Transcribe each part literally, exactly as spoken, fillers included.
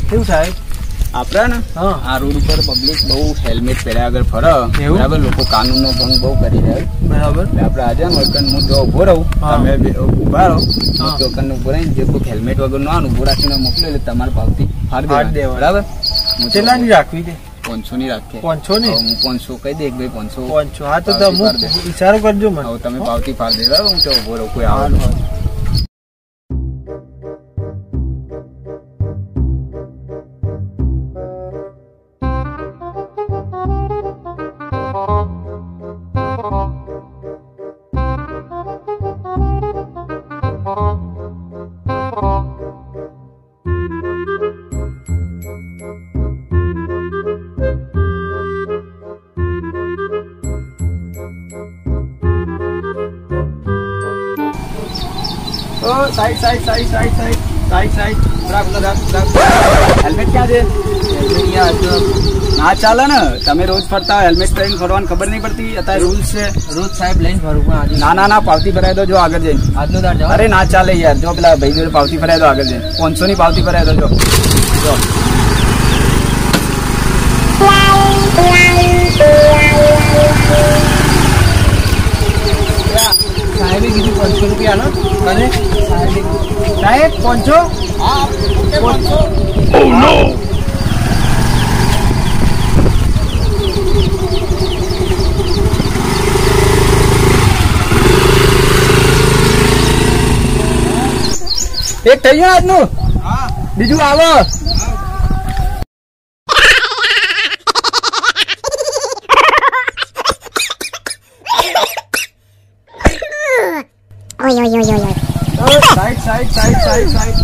કેવું સાહેબ આપડે ને આ રોડ ઉપર પબ્લિક બહુ હેલ્મેટ પહેર્યા આગળ ફરે બરાબર, લોકો કાનૂન નો ભંગ બહુ કરી રહ્યા બરાબર. આપડે આજે વર્કન હું જો ઉભો રહું, તમે ઉભા રહો, વર્કન ઉભો રહીને જે કોઈ હેલ્મેટ વગર નો ઉભો રાખીને મોકલે એટલે તમારે ભાવથી ફાડી દેવા બરાબર. કેટલા ની રાખવી છે? પાંચસો ની રાખીએ. પાંચસો ની હું પાંચસો કહી દે ભાઈ, પાંચસો પાંચસો. હા તો ઈશારો કરજો મને. તમે ભાવથી ફાડી દે બરાબર. હું તો ઉભો રહું, કોઈ આવે side side side side side side side helmet ક્યાં છે? ના ચાલે ને, તમે રોજ ફરતા હેલ્મેટ પહેરીને ફરવાની ખબર નહીં પડતી. અત્યારે રૂલ્સ છે, રોજ સાહેબ લઈને ફરું પણ ના ના ના પાવતી ભરાય દો જો આગળ જઈને. આજનો દાડ અરે ના ચાલે યાર, જો પેલા ભાઈ જોડે પાવતી ભરાય દો આગળ જઈને. પાંચસો ની પાવતી ભરાય દો જો જો સાહેબે કીધું પાંચસો રૂપિયા આલો. અને સાહેબ પાંચસો. એક થઈ ગયું આજનું, બીજું આવો. Oy, oy, oy, oy. Side side side side side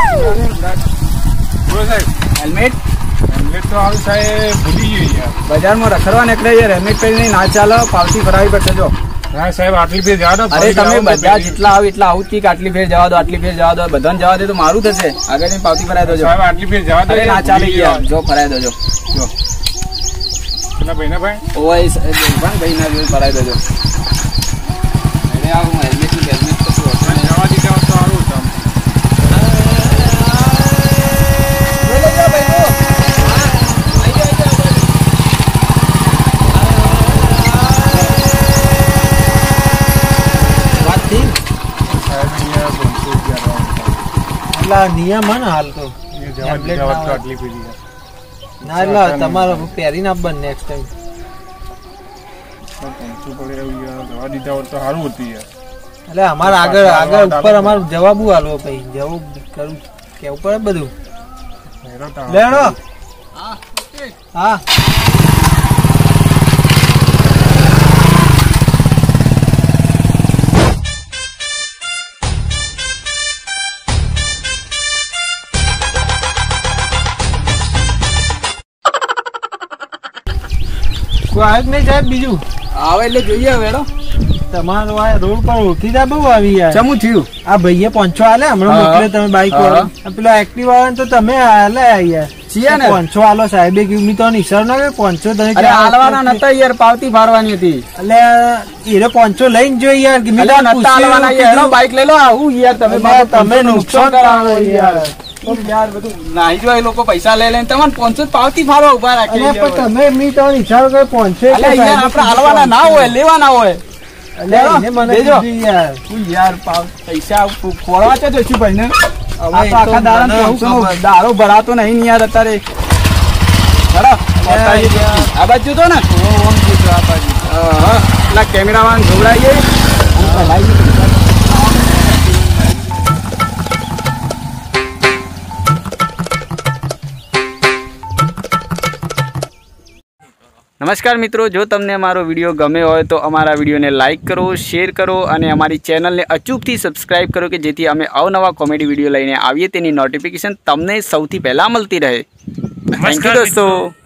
helmet helmet તો આવું સાહેબ ભૂલી ગયું યાર. બજારમાં રખડવા નીકળે યાર, હેલ્મેટ પહેરીને ના ચાલે, પાવતી ભરાવી પડશે જો. હા સાહેબ આટલી ફેર જવા દો. અરે તમે બધા જેટલા આવો એટલા આવું કે આટલી ફેર જવા દો, આટલી ફેર જવા દો, બધાને જવા દે તો મારું થશે. આગળ જઈને પાવતી ભરાઈ દો સાહેબ, આટલી ફેર જવા દો. ના ચાલે યાર, જો ભરાઈ દો જો જો પેલા ભાઈ ના ભાઈ ઓય ભાઈ ના જો ભરાઈ દો જો. અરે આવું હેલ્મેટ ની હેલ્મેટ તો શું જવા દીધા તો સારું હતું. નિયમ હે ને હાલ તો ના, એટલે તમારે પહેરીને આપવાનું નેક્સ્ટ ટાઈમ. એટલે અમારે આગળ આગળ ઉપર અમારું જવાબ હાલવો ભાઈ, જવાબ કરું કેવું પડે બધું. લેણો હા કોઈ આવે નહીં સાહેબ? બીજું આવે એટલે જોઈએ વેડો. તમારો આ રોડ પર ઓળખીતા બહુ આવી યાર. ચમું થયું? આ ભાઈએ પાંચસો આલે હમણાં મોકલે તમે બાઈક વાળો. પેલા એક્ટિવા વાળા તો તમે આલે યાર છીએ ને. પાંચસો આલો સાહેબે કીધું, મી તો ઈશારો ના કે પાંચસો તમે હાલવાના નતા યાર, પાવતી ફાડવાની હતી. એટલે એ પાંચસો લઈને જોઈ યાર, બાઈક લઈ લો. આવું યાર તમે તમે નુકસાન કરાવો યાર. યાર બધું નાહી જો, એ લોકો પૈસા લઈ લઈને તમને પાંચસો પાવતી ફાડવા ઉભા રાખી. તમે મી તો ઈશારો કરે પાંચસો. આપડે હાલવાના ના હોય, લેવાના હોય. પૈસા ખોળવા છે જોશું ભાઈ ને. આખા દારો ભરાતો નહીં યાર અત્યારે. આ બાજુ તો ને પેલા કેમેરા વાળા જોડાઈએ. નમસ્કાર મિત્રો, જો તમને અમારો વિડીયો ગમે હોય તો અમારા વિડીયોને લાઇક કરો, શેર કરો અને અમારી ચેનલને અચૂકથી સબસ્ક્રાઈબ કરો કે જેથી અમે અવનવા કોમેડી વિડીયો લઈને આવીએ તેની નોટિફિકેશન તમને સૌથી પહેલાં મળતી રહે. થેન્ક યુ દોસ્તો.